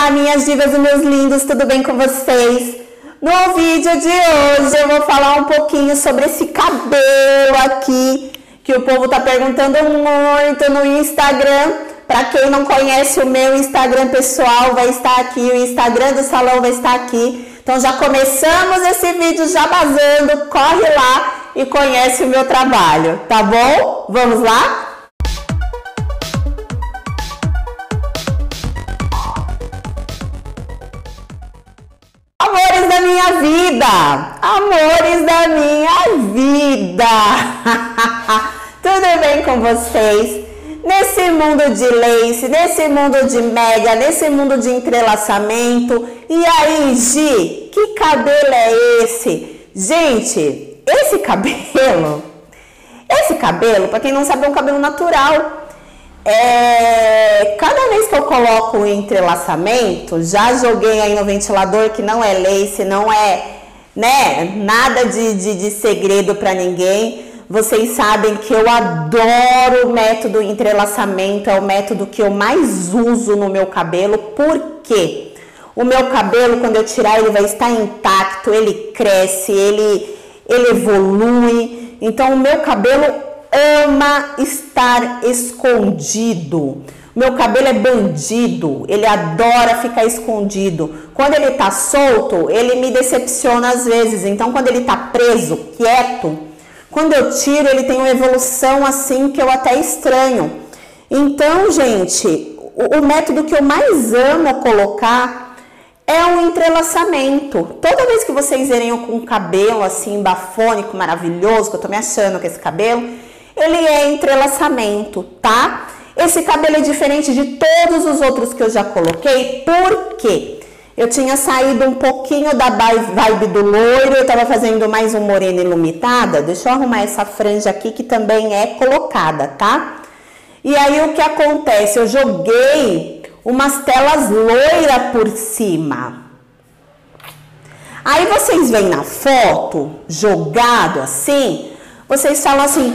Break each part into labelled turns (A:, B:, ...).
A: Olá, minhas divas e meus lindos, tudo bem com vocês? No vídeo de hoje eu vou falar um pouquinho sobre esse cabelo aqui, que o povo tá perguntando muito no Instagram. Para quem não conhece o meu Instagram pessoal, vai estar aqui, o Instagram do salão vai estar aqui. Então já começamos esse vídeo já vazando, corre lá e conhece o meu trabalho, tá bom? Vamos lá? Amores da minha vida! Amores da minha vida! Tudo bem com vocês? Nesse mundo de lace, nesse mundo de mega, nesse mundo de entrelaçamento. E aí, Gi, que cabelo é esse? Gente, esse cabelo, para quem não sabe, é um cabelo natural. Cada vez que eu coloco o entrelaçamento, já joguei aí no ventilador que não é lace, não é, né, nada de segredo para ninguém. Vocês sabem que eu adoro o método entrelaçamento, é o método que eu mais uso no meu cabelo. Por quê? O meu cabelo, quando eu tirar, ele vai estar intacto, ele cresce, ele evolui. Então, o meu cabelo ama estar escondido. O meu cabelo é bandido, ele adora ficar escondido. Quando ele tá solto, ele me decepciona às vezes. Então, quando ele tá preso, quieto, quando eu tiro, ele tem uma evolução assim que eu até estranho. Então, gente, o método que eu mais amo colocar é o entrelaçamento. Toda vez que vocês verem com um cabelo assim, bafônico, maravilhoso, que eu tô me achando com esse cabelo, ele é entrelaçamento, tá? Esse cabelo é diferente de todos os outros que eu já coloquei, por quê? Eu tinha saído um pouquinho da vibe do loiro, eu tava fazendo mais um moreno iluminada. Deixa eu arrumar essa franja aqui que também é colocada, tá? E aí o que acontece? Eu joguei umas telas loiras por cima. Aí vocês veem na foto, jogado assim, vocês falam assim...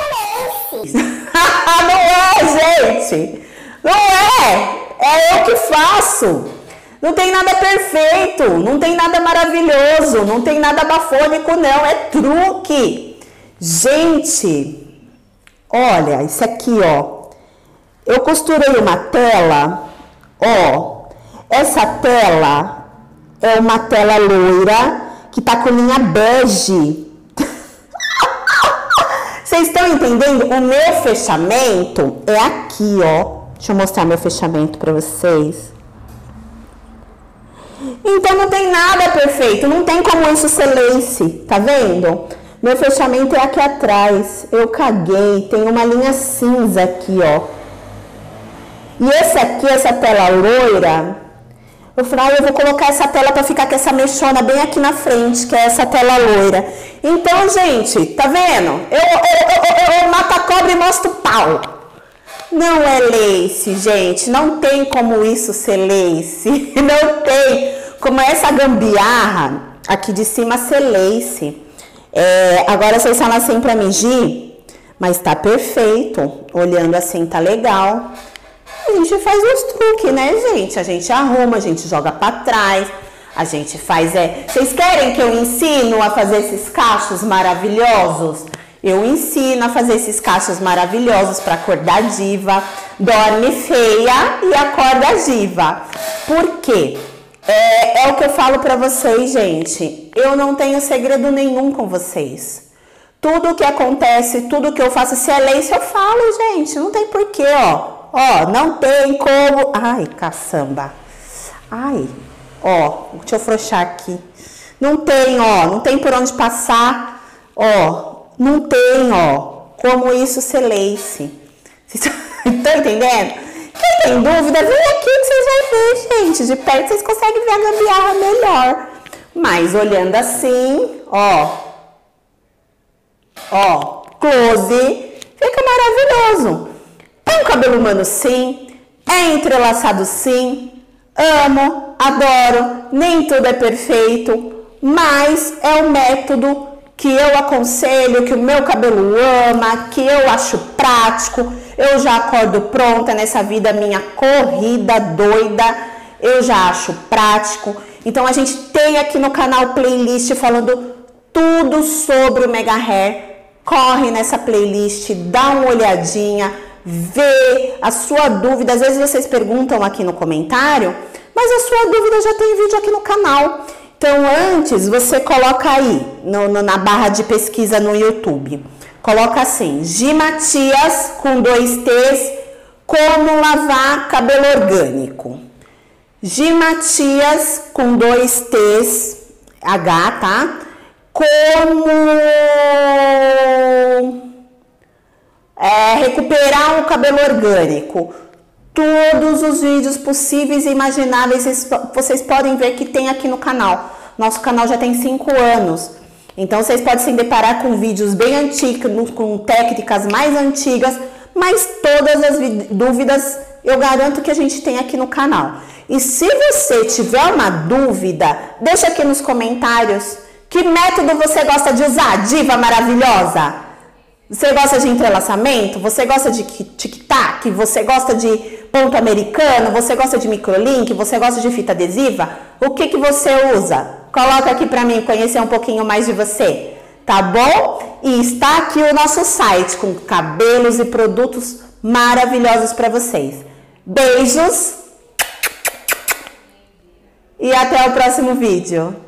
A: Não é, gente! Não é! É eu que faço! Não tem nada perfeito, não tem nada maravilhoso, não tem nada bafônico, não, é truque. Gente, olha, isso aqui, ó, eu costurei uma tela, ó, essa tela é uma tela loira que tá com linha bege. Vocês estão entendendo? O meu fechamento é aqui, ó. Deixa eu mostrar meu fechamento pra vocês. Então não tem nada perfeito, não tem como isso ser lace, tá vendo? Meu fechamento é aqui atrás, eu caguei, tem uma linha cinza aqui, ó. E esse aqui, essa tela loira, eu falei, eu vou colocar essa tela pra ficar com essa mechona bem aqui na frente, que é essa tela loira. Então, gente, tá vendo? Eu mato a cobra e mostro o pau. Não é lace, gente, não tem como isso ser lace, não tem como essa gambiarra aqui de cima ser lace. Agora vocês falam assim pra mim, Gi, mas tá perfeito, olhando assim tá legal. A gente faz uns truques, né, gente? A gente arruma, a gente joga pra trás, a gente faz... Vocês querem que eu ensino a fazer esses cachos maravilhosos? Eu ensino a fazer esses cachos maravilhosos para acordar diva, dorme feia e acorda diva. Por quê? É o que eu falo para vocês, gente. Eu não tenho segredo nenhum com vocês. Tudo que acontece, tudo que eu faço, se é lace, eu falo, gente. Não tem porquê, ó. Ó, não tem como... Ai, caçamba. Ai, ó, deixa eu afrouxar aqui. Não tem, ó, não tem por onde passar, ó. Não tem, ó, como isso ser lace. Vocês estão entendendo? Quem tem dúvida, vem aqui que vocês vão ver, gente. De perto vocês conseguem ver a gambiarra melhor. Mas olhando assim, ó. Ó, close. Fica maravilhoso. É um cabelo humano, sim. É entrelaçado, sim. Amo, adoro. Nem tudo é perfeito. Mas é um método que eu aconselho, que o meu cabelo ama, que eu acho prático. Eu já acordo pronta nessa vida minha corrida, doida. eu já acho prático. Então a gente tem aqui no canal playlist falando tudo sobre o Mega Hair. Corre nessa playlist, dá uma olhadinha, vê a sua dúvida. Às vezes vocês perguntam aqui no comentário, mas a sua dúvida já tem vídeo aqui no canal. Então antes você coloca aí na barra de pesquisa no YouTube, coloca assim, Gi Matias com 2 T's, como lavar cabelo orgânico. Gi Matias com 2 T's, H, tá? Como recuperar o cabelo orgânico. Todos os vídeos possíveis e imagináveis vocês podem ver que tem aqui no canal. Nosso canal já tem 5 anos. Então vocês podem se deparar com vídeos bem antigos, com técnicas mais antigas, mas todas as dúvidas eu garanto que a gente tem aqui no canal. E se você tiver uma dúvida, deixa aqui nos comentários. Que método você gosta de usar, diva maravilhosa? Você gosta de entrelaçamento? Você gosta de tic-tac? Você gosta de ponto americano? Você gosta de microlink? Você gosta de fita adesiva? O que você usa? Coloca aqui pra mim conhecer um pouquinho mais de você, tá bom? E está aqui o nosso site com cabelos e produtos maravilhosos para vocês. Beijos e até o próximo vídeo.